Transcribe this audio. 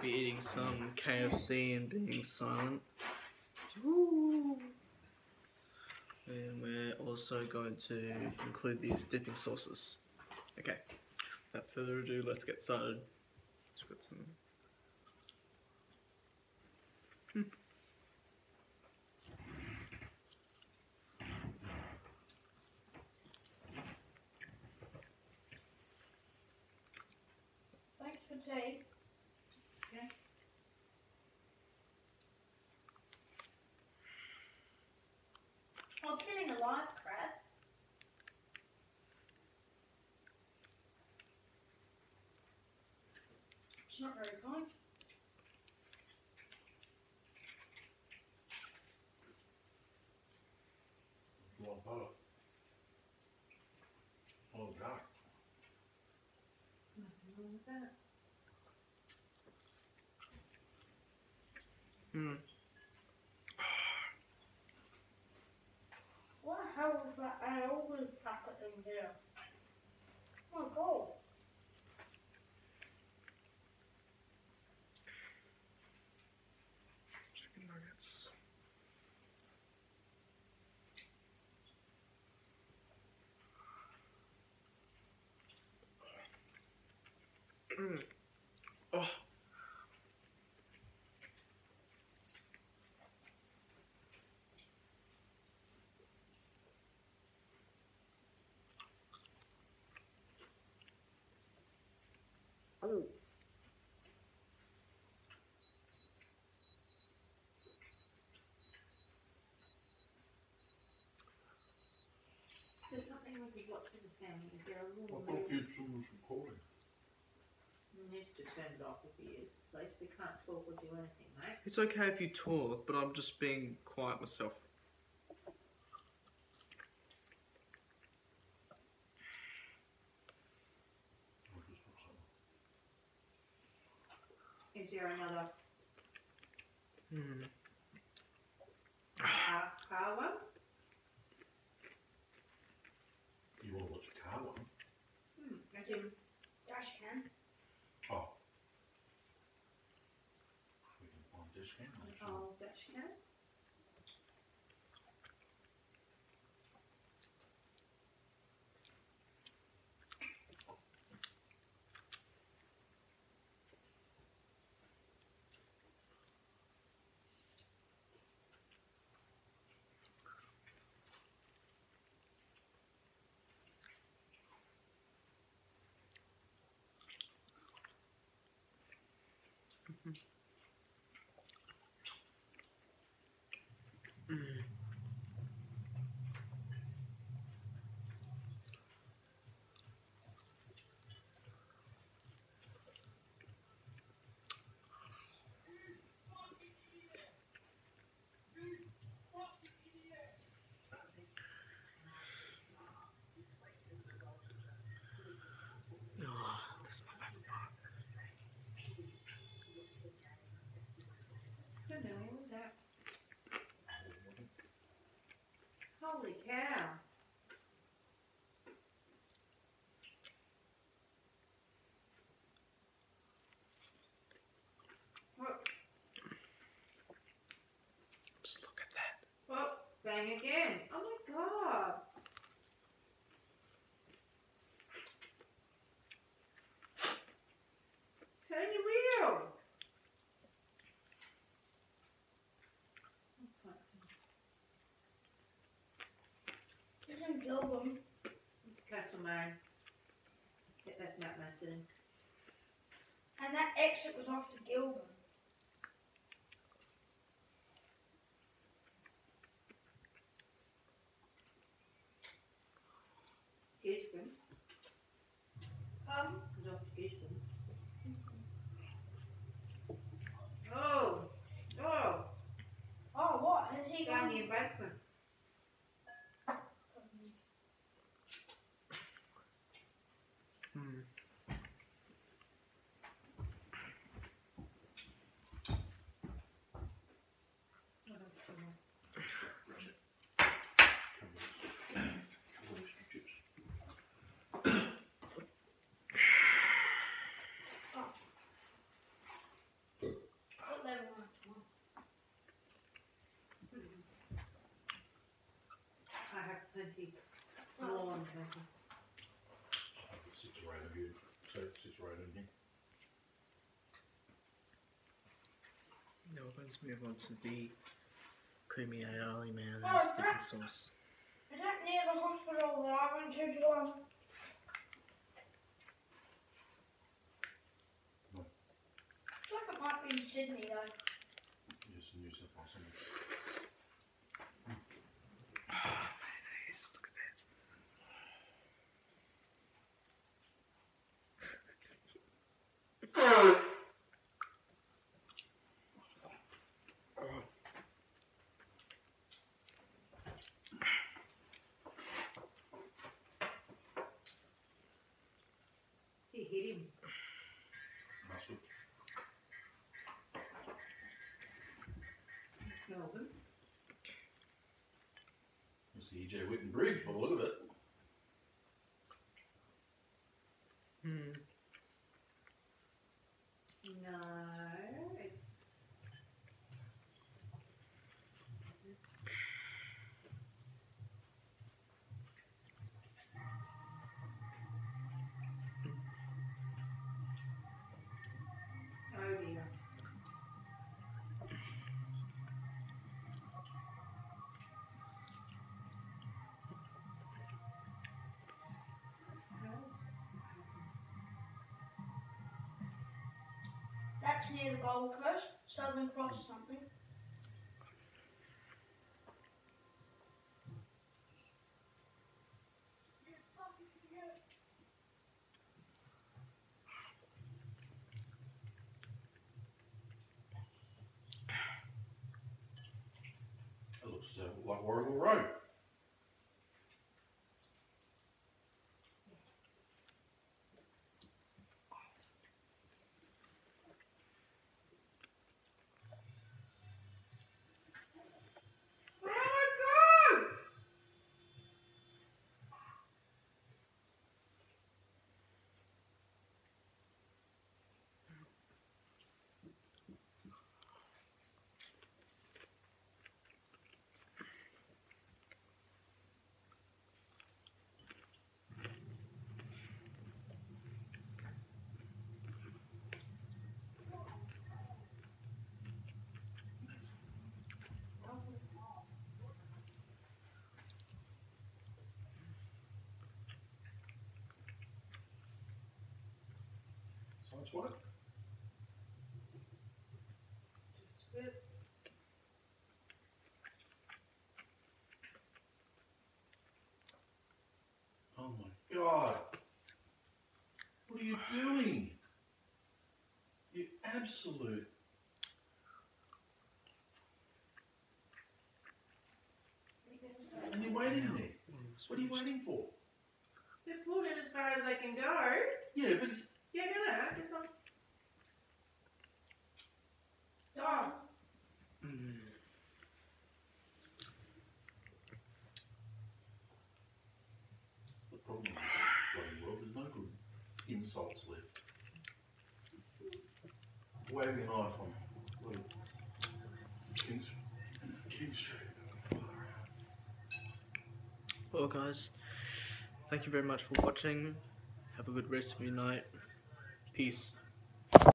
be eating some KFC and being silent. Woo. And we're also going to include these dipping sauces. Okay, without further ado, let's get started. Let's put some. Thanks for tea. Okay. I'm killing a live crab. It's not very kind. You want butter? Oh, God. Nothing wrong with that. What the hell was that always packet in here? Oh my god. Chicken nuggets. Oh. Oh. There's something we could watch as a family. Is there a I rule? thought Gibson was recording. He needs to turn it off if he is. Please, we can't talk or do anything, mate. It's okay if you talk, but I'm just being quiet myself. I'll just put some. Is there another Hmm. car one? You want to watch a car one? As in, Dash can. Oh. We can find this can. oh, dash cam? Oh, that's my favorite part. Don't know, what was that? Holy cow. What? Just look at that. Oh, bang again. Oh my god. Turn your wheel. It's in Gilbum. Castlemaine. Yeah, that's Mount Mason. And that exit was off to Gilbum. Gisborne. Goes off to Gisborne. Oh. Oh. Oh, what? Has he Down gone? the embankment. 20. More than 20. Six or eight of you. So 6 or 8 in here. Now we're going to move on to the creamy aioli mayonnaise Oh, dipping sauce. Is that near the hospital that I went to do? No. It's like it might be in Sydney though. Yes, in New South Wales. Mayonnaise, look at that. He hit him. Mustard. It's Melbourne. It's the E.J. Whitten Bridge by the look of it. No, it's. Oh dear. That's near the Gold Coast, Southern Cross something. It looks like Warrigal Road. So it's what? Just a bit. Oh my God. What are you doing? You absolute. And you're waiting there. What are you waiting for? They've pulled it as far as they can go. Yeah, but it's. Yeah, no, it's on. Dog. That's the problem with this bloody world. There's no good insults left. Waving a knife on bloody King Street. Well guys, thank you very much for watching. Have a good rest of your night. Peace.